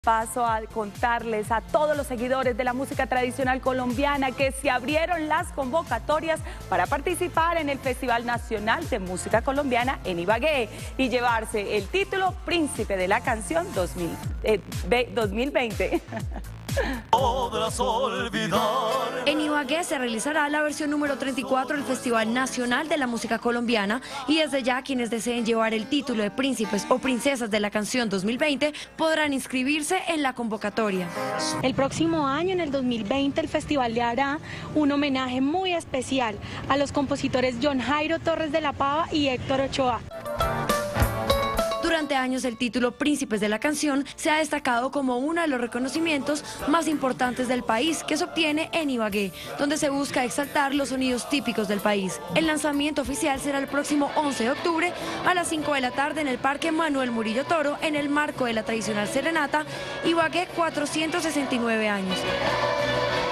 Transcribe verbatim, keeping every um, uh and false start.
Paso a contarles a todos los seguidores de la música tradicional colombiana que se abrieron las convocatorias para participar en el Festival Nacional de Música Colombiana en Ibagué y llevarse el título Príncipe de la Canción dos mil veinte. En Ibagué se realizará la versión número treinta y cuatro del Festival Nacional de la Música Colombiana y desde ya quienes deseen llevar el título de príncipes o princesas de la canción dos mil veinte podrán inscribirse en la convocatoria. El próximo año, en el dos mil veinte, el festival le hará un homenaje muy especial a los compositores John Jairo Torres de la Pava y Héctor Ochoa. Durante años el título Príncipes de la Canción se ha destacado como uno de los reconocimientos más importantes del país que se obtiene en Ibagué, donde se busca exaltar los sonidos típicos del país. El lanzamiento oficial será el próximo once de octubre a las cinco de la tarde en el Parque Manuel Murillo Toro, en el marco de la tradicional serenata Ibagué cuatrocientos sesenta y nueve años.